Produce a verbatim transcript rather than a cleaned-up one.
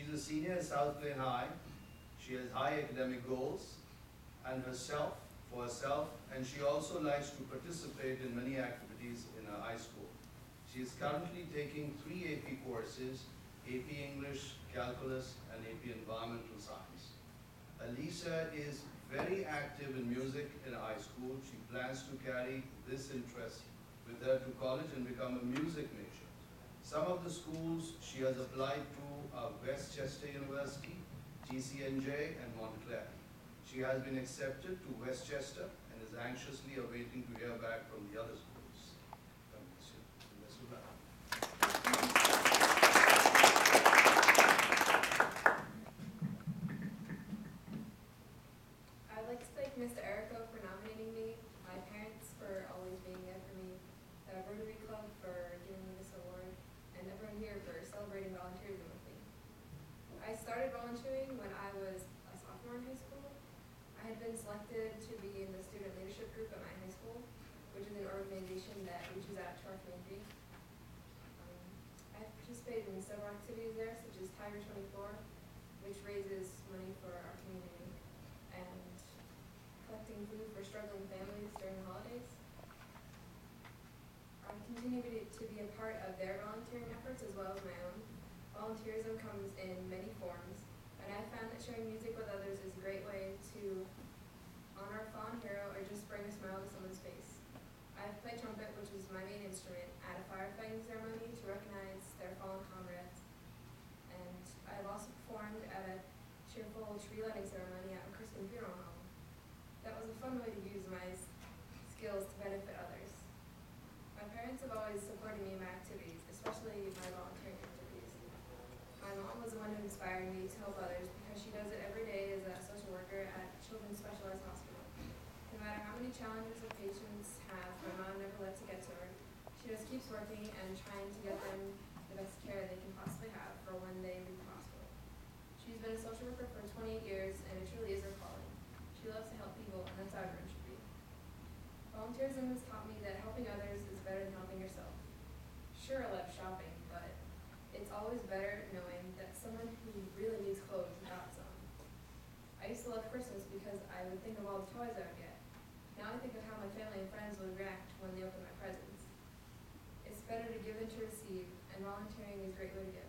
She's a senior at South Plain High. She has high academic goals and herself, for herself, and she also likes to participate in many activities in her high school. She is currently taking three A P courses, A P English, Calculus, and A P Environmental Science. Alisa is very active in music in high school. She plans to carry this interest with her to college and become a music major. Some of the schools she has applied to are Westchester University, G C N J, and Montclair. She has been accepted to Westchester and is anxiously awaiting to hear back from the other schools. Come, Monsieur. Best of luck. I'd like to thank Mister Erico for nominating me, my parents for always being there for me, the Rotary Club for giving me this award, and everyone here for celebrating volunteerism with me. I started volunteering when I was a sophomore in high school. I had been selected to be in the student leadership group at my high school, which is an organization that reaches out to our community. Um, I have participated in several activities there, such as Tiger twenty-four, which raises money for our community, and collecting food for struggling families during the holidays. I continue to be, to be a part of their volunteering efforts as well as my own. Volunteerism comes in many forms, and I found that sharing music with others is a great way to honor a fallen hero or just bring a smile to someone's face. I've played trumpet, which is my main instrument, at a firefighting ceremony to recognize their fallen comrades. And I've also performed at a cheerful tree lighting ceremony at a Christian funeral home. That was a fun way to use my skills to benefit others. My parents have always supported me in my activities, especially my volunteering activities. My mom was the one who inspired me to help others because she does it every day as a social worker at Children's Specialized Hospital. No matter how many challenges the patients have, my mom never lets it get to her. She just keeps working and trying to get them the best care they can possibly have for when they leave the hospital. She's been a social worker for twenty-eight years, and it truly is her calling. She loves to help people, and that's how everyone should be. Volunteerism has taught me that helping others is better than helping yourself. Sure, I love shopping, but it's always better knowing that someone who really needs clothes got some. I used to love Christmas because I would think of all the toys I would get. Now I think of how my family and friends would react when they open my presents. It's better to give than to receive, and volunteering is a great way to give.